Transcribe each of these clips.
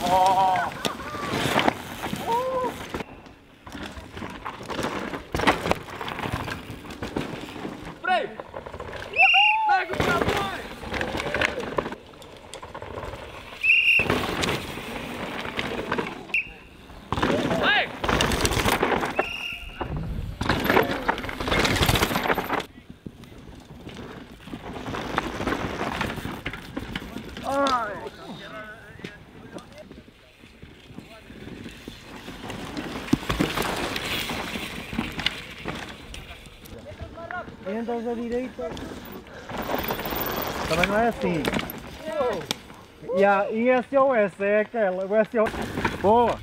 Oh. Freio! Pega o travão! Vai! Entras à direita. Também não é assim. E a SOS é aquela. O SOS. Boa!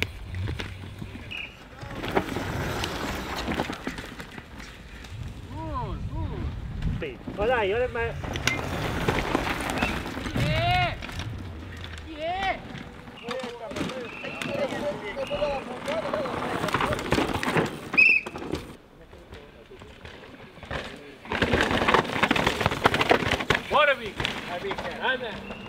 Olha aí, olha mais. Bora, Vic! Vai, Vic, anda!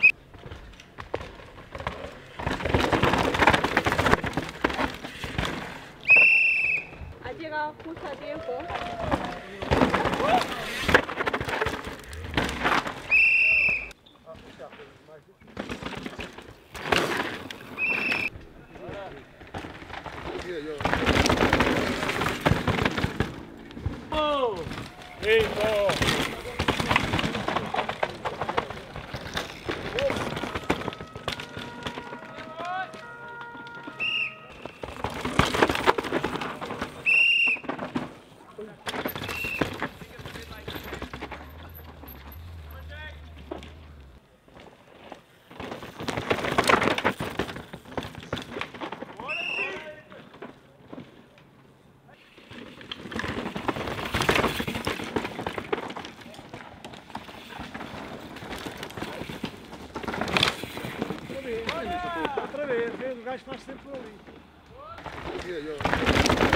Ha llegado justo a tiempo. Oh! Lindo! Outra vez, o gajo faz sempre ali.